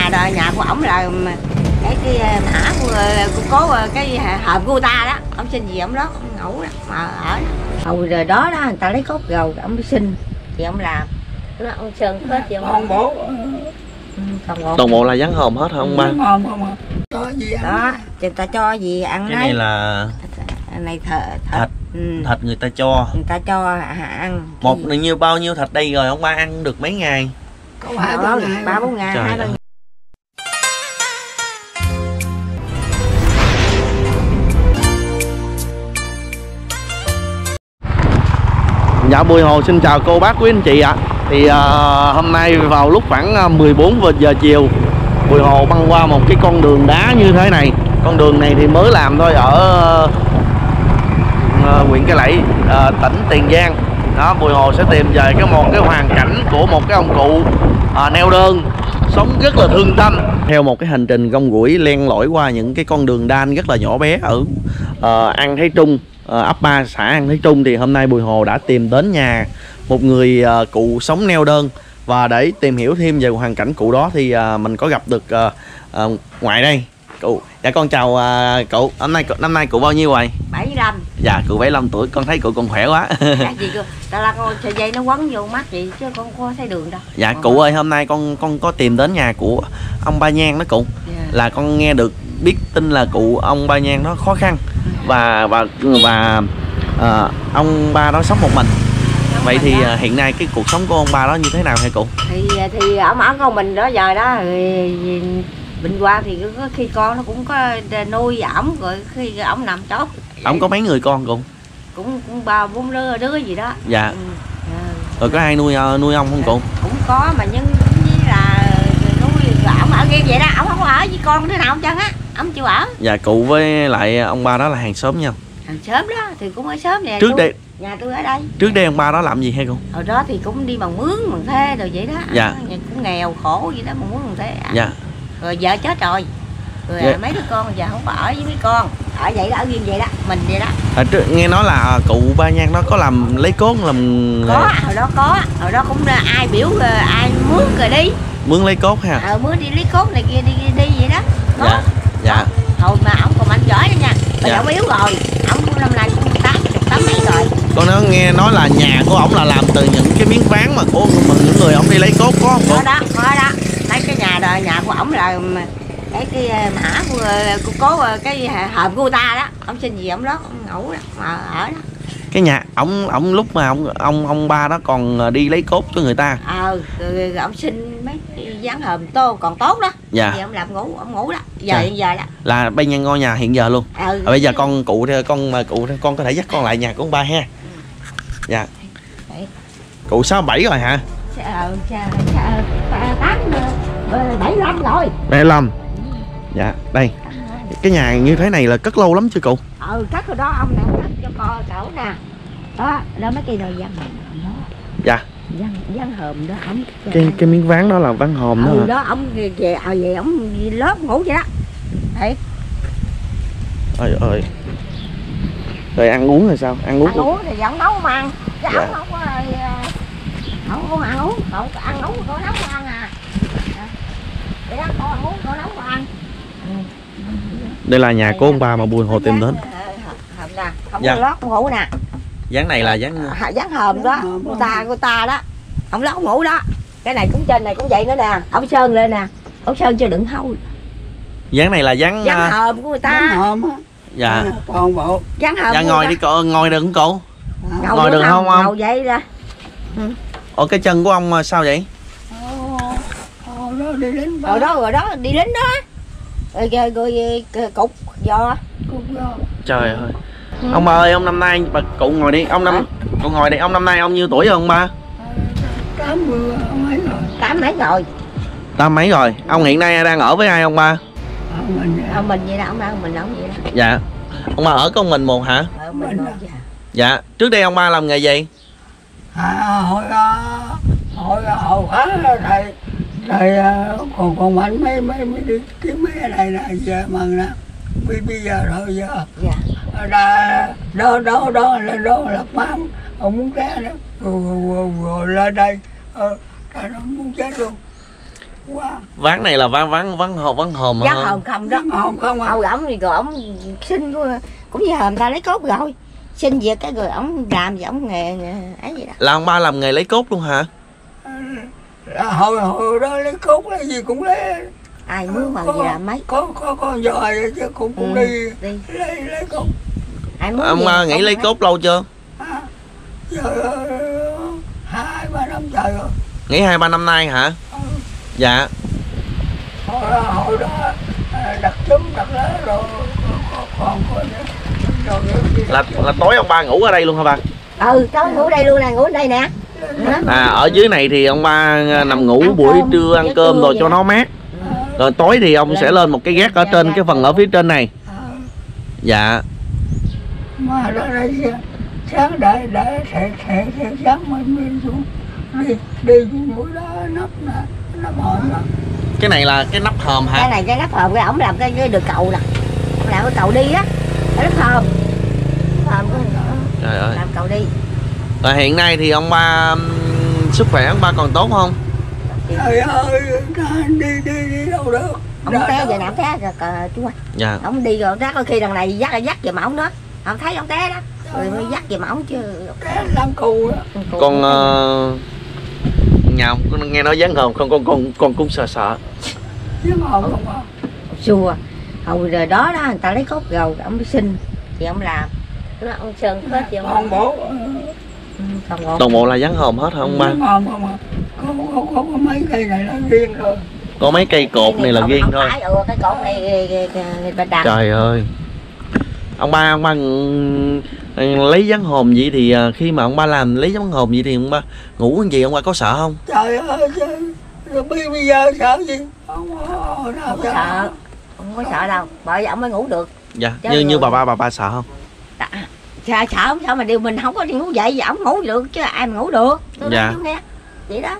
nhà của ổng là cái hả cố cái hòm của ta đó, ông xin gì ổng đó, ông ngủ đó mà ở đó. Hồi rồi đó người ta lấy cốt rồi ông mới xin thì ông làm đó, ông sơn hết thì ông bố toàn bộ là dán hòm hết hả ông ba? Không có gì ăn đó, người ta cho gì ăn. Cái này là này thịt người ta cho ăn. Một như bao nhiêu thịt đây rồi ông ba ăn được mấy ngày? có 2-3 ngày. 3-4 ngày. 2-3 ngày. Dạ Bùi Hồ xin chào cô bác quý anh chị ạ. Thì hôm nay vào lúc khoảng 14 giờ chiều, Bùi Hồ băng qua một cái con đường đá như thế này. Con đường này thì mới làm thôi ở huyện Cai Lậy, tỉnh Tiền Giang. Đó, Bùi Hồ sẽ tìm về một cái hoàn cảnh của một cái ông cụ neo đơn, sống rất là thương tâm. Theo một cái hành trình gông gũi len lỏi qua những cái con đường đan rất là nhỏ bé ở An Thái Trung, ấp 3 xã An Thái Trung, thì hôm nay Bùi Hồ đã tìm đến nhà một người cụ sống neo đơn. Và để tìm hiểu thêm về hoàn cảnh cụ đó thì mình có gặp được ngoại đây. Cụ, dạ con chào cụ. Năm nay cụ bao nhiêu rồi? 75. Dạ cụ 75 tuổi, con thấy cụ còn khỏe quá. Dạ gì cơ, ta là con sợi dây nó quấn vô mắt chị chứ con có thấy đường đâu. Dạ cụ ơi, hôm nay con có tìm đến nhà của ông Ba Nhan đó cụ. Yeah. Là con nghe được biết tin là cụ ông Ba Nhan đó khó khăn và ông ba đó sống một mình. Vậy thì hiện nay cái cuộc sống của ông ba đó như thế nào hả cụ? Thì ông ở con mình đó giờ đó bệnh qua thì có khi con nó cũng có nuôi ổng, rồi khi ổng nằm tốt. Ổng có mấy người con cụ? Cũng 3-4 đứa gì đó. Dạ. Rồi có ai nuôi ông không cụ? Cũng có mà nhưng với là nuôi ổng ở game vậy đó, ổng không ở với con đứa nào hết trơn á, ổng chịu ở. Dạ cụ với lại ông ba đó là hàng xóm nhau. Hàng xóm đó thì cũng ở xóm nè. Trước đây nhà tôi ở đây. Trước đây ông ba đó làm gì hay cô? Hồi đó thì cũng đi bằng mướn bằng thuê rồi vậy đó. Dạ. Cũng nghèo khổ vậy đó, bằng mướn bằng thuê. Dạ. Rồi vợ chết rồi. Rồi dạ. Mấy đứa con giờ không có ở với mấy con. Ở vậy đó, ở riêng vậy đó, mình vậy đó. Nghe nói là cụ Ba Nhan đó có làm lấy cốt làm. Có, hồi đó cũng ai biểu ai mướn rồi đi. Mướn lấy cốt ha. Mướn đi lấy cốt này kia đi vậy đó. Có. Dạ. Dạ. Hồi mà ổng còn mạnh giỏi đó nha. Bây giờ ổng yếu rồi. Ổng năm nay cũng 8 mấy rồi. Con nghe nói là nhà của ổng là làm từ những cái miếng ván mà của những người ổng đi lấy cốt có không? Có đó. Mấy cái nhà của ổng là cái hả cố cái hòm của ta đó, ông xin gì ổng đó, ông ngủ đó mà ở đó. Cái nhà ổng lúc mà ông ba đó còn đi lấy cốt cho người ta. Rồi ông xin mấy cái dán hòm còn tốt đó. Dạ. Thì ông làm ông ngủ đó. Giờ đó. Là bây giờ ngôi nhà hiện giờ luôn. Bây giờ con có thể dắt con lại nhà của ông ba ha. Dạ. Cụ 67 rồi hả? 75 rồi. 75. Dạ, đây. Cái nhà như thế này là cất lâu lắm chưa cụ? Cất rồi đó, ông nè, cất cho con cậu nè. Đó mấy cây đồi dán hòm đó. Dạ. Dán hòm đó ổng. Cái miếng ván đó là ván hòm đó hả? Đó ổng về ổng lớp ngủ vậy đó. Đấy. Ơi. Rồi ăn uống rồi sao? Ăn uống thì vẫn nấu mà ăn. Chứ dạ. Ổng không có không ăn uống, cậu ăn uống cậu nấu mà ăn à. Vậy đó, cậu ăn uống cậu nấu mà ăn. Đây là nhà của ông ba mà Bùi Hồ tìm đến. Hòm nè, không có lót ngủ nè. Dán này là dán hòm đó, của ta đó. Ông lót ngủ đó. Cái này cũng trên này cũng vậy nữa nè. Ông sơn lên nè. Ông sơn chưa đựng hôi. Dán này là dán hòm của người ta. Dán hòm á. Dạ. Toàn bộ. Dán hòm. Dạ ngồi đi ngồi đừng cụ. Ngồi được không ông? Ngồi vậy ra. Cái chân của ông sao vậy? Đó đi lính. Rồi đó đi lính đó. Rồi cục giò. Trời ơi. Ông ơi, ông năm nay cụ ngồi đi, cụ ngồi đi, ông năm nay ông nhiêu tuổi rồi ông ba? 80 mấy rồi. 8 mấy rồi. 8 mấy rồi. Ông hiện nay đang ở với ai ông ba? Mình vậy đó, ông đang mình ông vậy đó. Dạ. Ông ba ở con mình một hả? Mình dạ. Trước đây ông ba làm nghề gì? Hồi thầy còn mạnh mấy đi kiếm mấy này nè giờ mà nè bây giờ rồi giờ đó là mám ông muốn té đó rồi lên đây nó muốn chết luôn. Ván này là ván hòm Ván hòm không đó. Hòm không à. Ổng thì rồi ổng xin cũng như người ta lấy cốt rồi. Xin việc cái rồi ổng làm gì ổng nghề ấy gì đó. Là ông ba làm nghề lấy cốt luôn hả? Hồi đó lấy cốt lấy gì cũng lấy. Ai muốn bằng gì làm mấy. Có con giò chứ cũng đi lấy cốt. Ông ba nghỉ lấy cốt lâu chưa? Giờ 2-3 năm trời rồi. Nghỉ 2-3 năm nay hả? Dạ. Hồi đó đặt trứng đặt lá rồi còn là tối ông ba ngủ ở đây luôn hả ba? Tối ngủ đây luôn nè, ngủ ở đây nè. Ở dưới này thì ông ba nằm ngủ buổi trưa ăn cơm rồi cho nó mát. Rồi tối thì ông sẽ lên một cái gác ở trên cái phần ở phía trên này. Dạ. Mà đó đây sáng để sáng mình xuống đi mũi đó nắp hòm đó. Cái này là cái nắp hòm hả? Cái này cái nắp hòm, cái ổng làm cái đường cầu nè, làm cái cầu đi á, cái nắp hòm. Trời ơi. Làm cầu đi. Rồi hiện nay thì ông ba sức khỏe ông ba còn tốt không? Trời ơi, đi đâu được. Ông té giờ nào té rồi chú ơi. Dạ. Ông đi rồi té, có khi đằng này dắt về ổng đó. Ông thấy ông té đó. Rồi mới dắt về ổng chứ. Té lăng cù đó. Con nhà con nghe nói dán hòm không, con cũng sợ. Dán hòm không à? Xua. Hồi rồi đó người ta lấy cốt rồi ông mới xin thì ông làm. Đó ông sơn hết vậy Toàn bộ. Toàn bộ là dán hòm hết hả ông ba? Dán hòm không à? Có mấy cây này nó riêng thôi. Có mấy cây cột này là riêng thôi. Cái cột này đặt. Trời ơi. Ông ba lấy dán hòm vậy thì khi mà ông ba làm lấy dán hòm vậy thì ông ba ngủ cái gì ông ba có sợ không? Trời ơi, rồi bây giờ sợ gì? Không có sợ. Không có sợ đâu, bởi vì ông mới ngủ được. Dạ, như bà ba sợ không? Sợ không sao mà điều mình không có đi ngủ dậy, ổng ngủ được chứ ai mà ngủ được. Tôi dạ. Nghe. Vậy đó.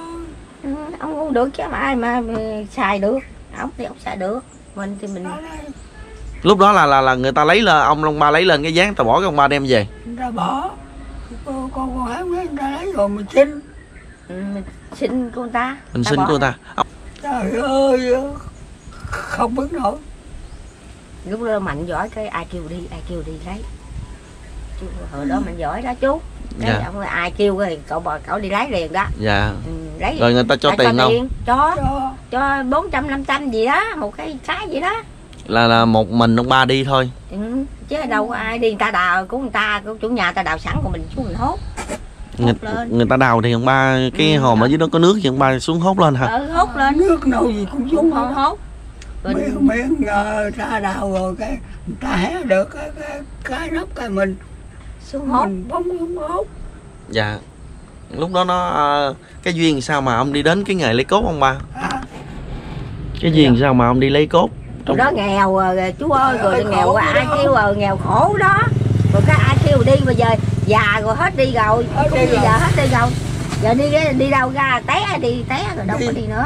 Ông ngủ được chứ mà ai mà xài được. Ổng thì ông xài được. Mình thì mình. Lúc đó là người ta lấy lên, ông ba lấy lên cái dán, ta bỏ cái ông ba đem về. Người ta bỏ. Con hỏi người ta lấy rồi mình xin. Mình xin cô ta. Mình xin cô ta. Trời ơi, không biết nổi. Lúc đó mạnh giỏi cái ai kêu đi lấy. Chú, hồi đó mạnh giỏi đó chú. Đấy, dạ. Ông ai kêu thì cậu đi lấy liền đó. Dạ. Lấy. Rồi người ta cho tiền không? Cho 400-500 gì đó, một cái gì đó. Là một mình ông ba đi thôi. Chứ đâu có ai đi, người ta đào của người ta, của chủ nhà người ta đào sẵn của mình xuống mình hốt. Người ta đào thì ông ba cái hòm ở dưới đó có nước thì ông ba xuống hốt lên hả? Hốt lên. Nước đâu gì cũng xuống hốt. Miếng ra đào rồi cái người ta hé được cái nắp cái mình xuống hốt. Mình bóng hốt. Dạ. Lúc đó nó cái duyên sao mà ông đi đến cái nghề lấy cốt ông ba? Cái duyên sao mà ông đi lấy cốt? Đó nghèo chú ơi, rồi nghèo quá ai kêu nghèo khổ đó. Rồi cái ai kêu đi bây giờ già rồi hết đi rồi. Giờ hết đi rồi. Giờ đi đâu ra té rồi đâu có đi nữa.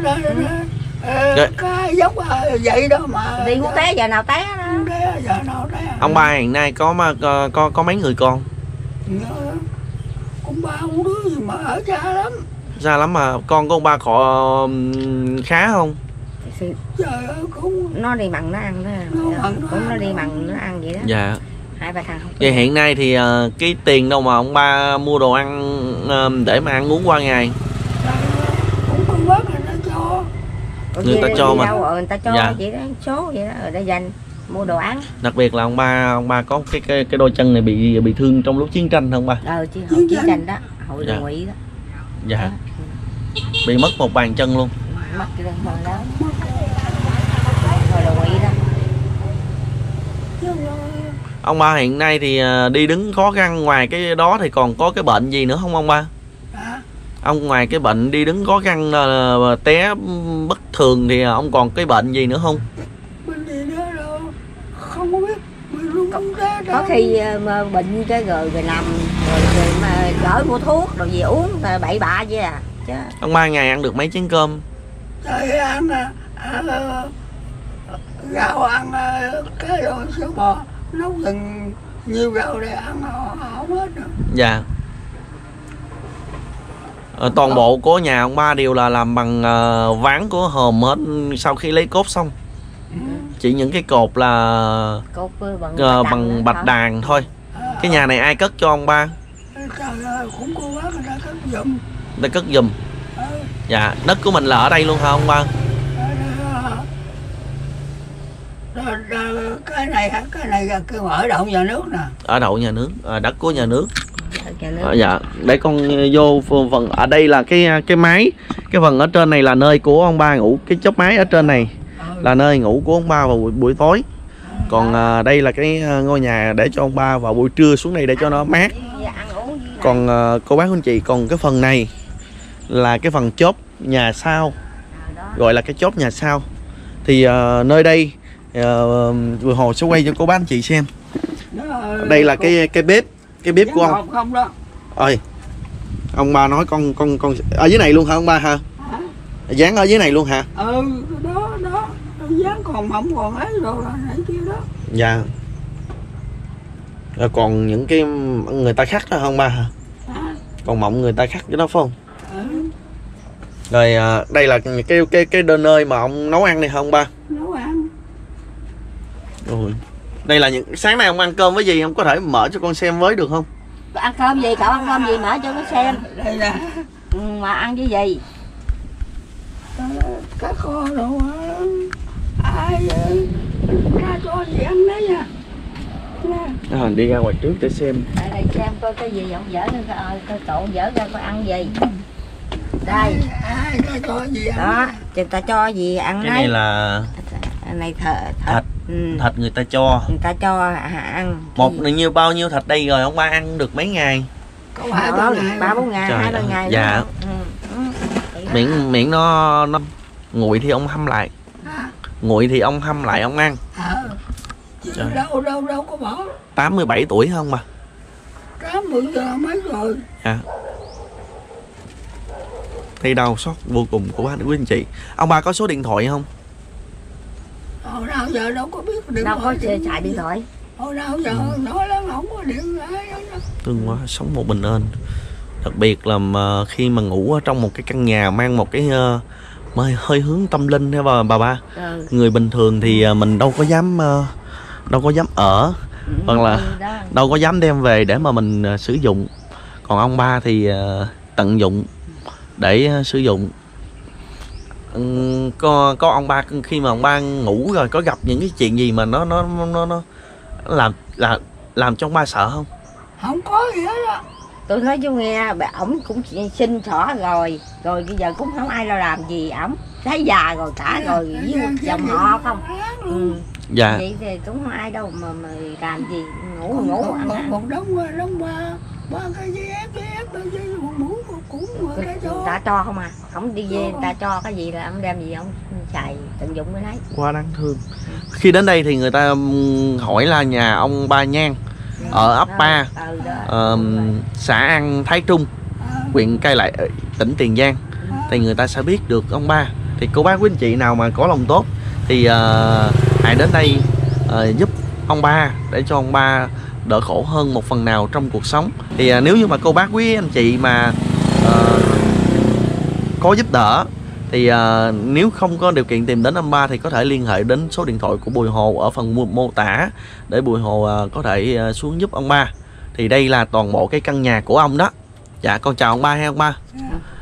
Cái dốc vậy đó mà. Đi muốn té giờ nào té đó. Giờ nào té. Ông ba hiện nay có mấy người con? Cũng 3-4 đứa gì mà ở xa lắm. Xa lắm mà con của ông ba khá không? Trời ơi, cũng nó đi mặn nó ăn đó. Cũng nó đi mặn nó ăn vậy đó. Dạ. 2-3 thằng không. Vậy hiện nay thì cái tiền đâu mà ông ba mua đồ ăn để mà ăn uống qua ngày? Cũng con bác là nó cho. Người ta cho mà. Người ta cho dạ. Vậy đó, số vậy đó, rồi để dành mua đồ ăn. Đặc biệt là ông ba có cái đôi chân này bị thương trong lúc chiến tranh không ba? Chiến tranh đó, hội đồng Ngụy đó. Dạ. Bị mất một bàn chân luôn. Mất cái đơn đó. Hội đồng Ngụy đó. Ông ba hiện nay thì đi đứng khó khăn, ngoài cái đó thì còn có cái bệnh gì nữa không ông ba? Ông ngoài cái bệnh đi đứng khó khăn té bất thường thì ông còn cái bệnh gì nữa không? Bệnh gì nữa đâu, không biết. Có khi mà bệnh cái rồi nằm rồi mà chở mua thuốc rồi gì uống bậy bạ vậy à. Chứ. Ông ba ngày ăn được mấy chén cơm? Trời ăn gạo, ăn cái đồ sữa bò, nấu từng nhiều gạo để ăn không hết nữa. Dạ. Toàn bộ của nhà ông ba đều là làm bằng ván của hòm hết sau khi lấy cốt xong. Chỉ những cái cột là Cột bằng bạch đàn thôi. Cái nhà này ai cất cho ông ba? Trời ơi, cũng cô bác người ta cất giùm. Người ta cất giùm. Dạ, đất của mình là ở đây luôn hả ông ba? Cái này kêu ở đậu nhà nước nè. Ở đậu nhà nước, đất của nhà nước. Dạ, để con vô phần ở đây là cái máy, cái phần ở trên này là nơi của ông ba ngủ, cái chóp máy ở trên này là nơi ngủ của ông ba vào buổi tối. Còn đây là cái ngôi nhà để cho ông ba vào buổi trưa xuống đây để cho nó mát. Còn cô bác anh chị, còn cái phần này là cái phần chóp nhà sau, gọi là cái chóp nhà sau. Thì nơi đây Bùi Hồ sẽ quay cho cô bác anh chị xem. Đây là cái bếp của ông. Không đó. Ơi, ông ba nói con ở dưới này luôn hả ông ba hả? Dán ở dưới này luôn hả? Đó dán còn mỏng còn ấy rồi nãy kia đó. Dạ. Rồi còn những cái người ta khắc đó không ba hả? Còn mộng người ta khắc cái đó phải không? Rồi đây là cái nơi mà ông nấu ăn này không ba? Nấu ăn. Rồi. Đây là những sáng nay ông ăn cơm với gì, ông có thể mở cho con xem với được không? Ăn cơm gì, cậu ăn cơm gì mở cho nó xem. Đây nè. Mà ăn cái gì? Cá kho đâu ai ra cho gì ăn đấy nha. Đi ra ngoài trước để xem. Đây xem coi cái gì ông dở coi cậu dở ra coi ăn gì. Đây. Ai ra cho gì ăn. Đó, người ta cho gì ăn cái này là này thịt. Thịt người ta cho. Người ta cho ăn. Một như bao nhiêu thịt đây rồi ông ba ăn được mấy ngày? Có 3-4 ngày. 2-3 ngày. Dạ. Miệng nó nguội thì ông hâm lại. Nguội thì ông hâm lại ông ăn. Đâu có bỏ. 87 tuổi không bà? 80 giờ mấy rồi. Dạ. Thấy đau xót vô cùng của bác quý anh chị. Ông ba có số điện thoại không? Hồi nào giờ đâu có biết điện đâu thoại. Đâu có xài điện thoại. Hồi nào giờ nói lắm không có điện thoại. Thương quá, sống một mình ơn. Đặc biệt là khi mà ngủ ở trong một cái căn nhà mang một cái hơi hướng tâm linh thế bà ba. Người bình thường thì mình đâu có dám ở, hoặc là đâu có dám đem về để mà mình sử dụng. Còn ông ba thì tận dụng để sử dụng. Có ông ba khi mà ông ba ngủ rồi có gặp những cái chuyện gì mà nó làm cho ông ba sợ không? Không có gì hết á. Tôi nói chú nghe, ổng cũng sinh xỏ rồi bây giờ cũng không ai lo làm gì ổng, thấy già rồi cả rồi với một dòng họ không. Dạ. Vậy thì cũng không ai đâu mà làm gì, ngủ ăn. Một đống ba cái gì ép cũng người ta cho không à, không đi về người ta cho cái gì là ông đem gì ông xài tận dụng mới thấy. Quá đáng thương. Khi đến đây thì người ta hỏi là nhà ông Ba Nhan ở ấp 3, xã An Thái Trung, huyện Cai Lậy, tỉnh Tiền Giang, thì người ta sẽ biết được ông ba. Thì cô bác quý anh chị nào mà có lòng tốt thì hãy đến đây giúp ông ba để cho ông ba đỡ khổ hơn một phần nào trong cuộc sống. Thì nếu như mà cô bác quý anh chị mà có giúp đỡ thì nếu không có điều kiện tìm đến ông ba thì có thể liên hệ đến số điện thoại của Bùi Hồ ở phần mô tả để Bùi Hồ có thể xuống giúp ông ba. Thì đây là toàn bộ cái căn nhà của ông đó. Dạ con chào ông ba ha ông ba.